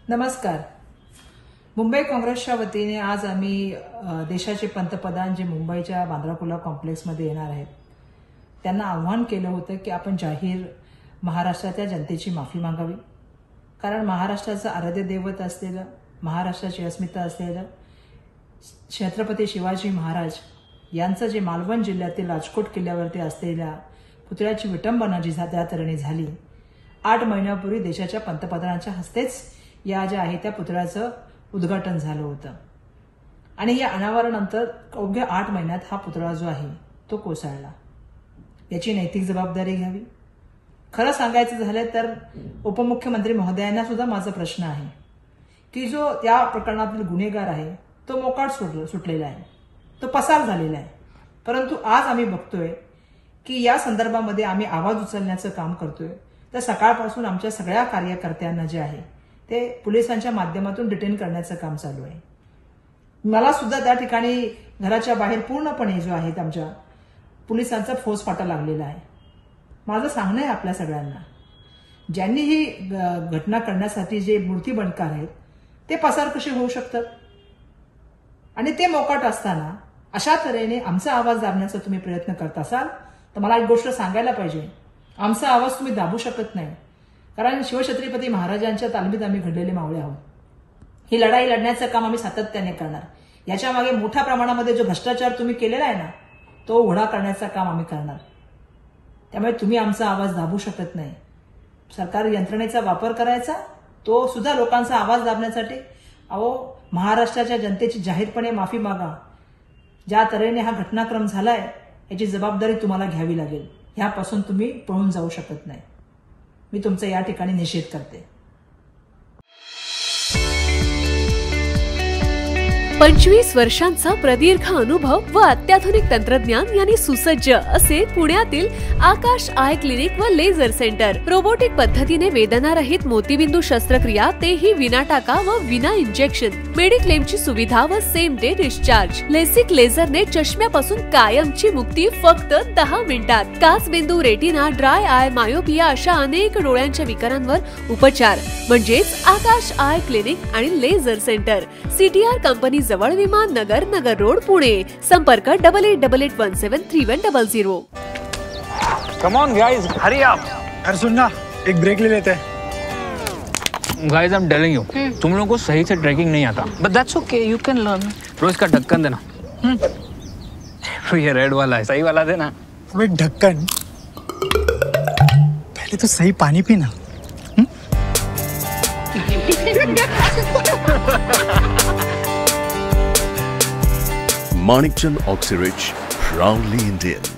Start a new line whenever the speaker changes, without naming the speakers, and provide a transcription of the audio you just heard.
नमस्कार. मुंबई काँग्रेसच्या वतीने आज आम्ही देशाचे पंतप्रधान जे मुंबईच्या बांद्रा कुर्ला कॉम्प्लेक्समध्ये येणार आहेत त्यांना आव्हान केलं होतं की आपण जाहीर महाराष्ट्राच्या जनतेची माफी मागावी. कारण महाराष्ट्राचं आराध्य दैवत असलेलं, महाराष्ट्राची अस्मिता असलेलं छत्रपती शिवाजी महाराज यांचं जे मालवण जिल्ह्यातील राजकोट किल्ल्यावरती असलेल्या पुतळ्याची विटंबना जी त्या तऱ्हेने झाली 8 महिन्यापूर्वी देशाच्या पंतप्रधानांच्या हस्तेच या ज्या आहे त्या पुतळ्याचं उद्घाटन झालं होतं. आणि या अनावरणानंतर अवघ्या 8 महिन्यात हा पुतळा जो आहे तो कोसळला. याची नैतिक जबाबदारी घ्यावी. खरं सांगायचं झालं तर उपमुख्यमंत्री महोदयांना सुद्धा माझा प्रश्न आहे की जो त्या प्रकरणातील गुन्हेगार आहे तो मोकाट सुटलेला आहे, तो पसार झालेला आहे. परंतु आज आम्ही बघतोय की या संदर्भामध्ये आम्ही आवाज उचलण्याचं काम करतोय. तर सकाळपासून आमच्या सगळ्या कार्यकर्त्यांना जे आहे ते पोलिसांच्या माध्यमातून डिटेन करण्याचं काम चालू आहे. मला सुद्धा त्या ठिकाणी घराच्या बाहेर पूर्णपणे जो आहे आमच्या पोलिसांचा फौजफाटा लागलेला आहे. माझं सांगणं आहे आपल्या सगळ्यांना, ज्यांनी ही घटना करण्यासाठी जे मूर्तीबंडकार आहेत ते पसार कसे होऊ शकतात आणि ते मोकाट असताना अशा तऱ्हेने आमचा आवाज दाबण्याचा तुम्ही प्रयत्न करत असाल तर मला एक गोष्ट सांगायला पाहिजे, आमचा आवाज तुम्ही दाबू शकत नाही. कारण शिवछत्रपती महाराजांच्या तालमीत आम्ही घडलेले मावळे आहोत. ही लढाई लढण्याचं काम आम्ही सातत्याने करणार. याच्या मागे मोठ्या प्रमाणामध्ये जो भ्रष्टाचार तुम्ही केलेला आहे ना तो उघडा करण्याचं काम आम्ही करणार. त्यामुळे तुम्ही आमचा आवाज दाबू शकत नाही. सरकारी यंत्रणेचा वापर करायचा तो सुद्धा लोकांचा आवाज दाबण्यासाठी. महाराष्ट्राच्या जनतेची जाहीरपणे माफी मागा. ज्या तऱ्हेने हा घटनाक्रम झालाय याची जबाबदारी तुम्हाला घ्यावी लागेल. ह्यापासून तुम्ही पळून जाऊ शकत नाही. मी तुमचा या ठिकाणी निषेध करते.
25 वर्षांचा प्रदीर्घ अनुभव व अत्याधुनिक तंत्रज्ञान यांनी सुसज्ज असे पुण्यातील आकाश आय क्लिनिक व लेझर सेंटर. रोबोटिक पद्धतीने वेदनारहित मोतीबिंदू शस्त्रक्रिया, तेही विना टाका व विना इंजेक्शन. मेडिक्लेमची सुविधा व सेम डे डिस्चार्ज. लेसिक लेझरने चष्म्यापासून कायमची मुक्ती फक्त 10 मिनिटात. काचबिंदू, रेटिना, ड्राय आय, मायोपिया अशा अनेक डोळ्यांच्या विकारांवर उपचार म्हणजेच आकाश आय क्लिनिक आणि लेझर सेंटर. CTR कंपनी जवळ, विमान नगर, नगर रोड, पुणे. संपर्क 8888173100.
Come on guys, hurry up.
यार सुन ना, एक ब्रेक ले लेते हैं.
Guys, I'm telling you, तुम लोगों को सही से ट्रैकिंग नहीं आता.
But that's okay, you can learn.
रोज का ढक्कन देना. तो ये रेड वाला है, सही वाला देना.
अबे ढक्कन, पहले तो सही पानी पीना.
Manikchand Oxyrich, proudly Indian.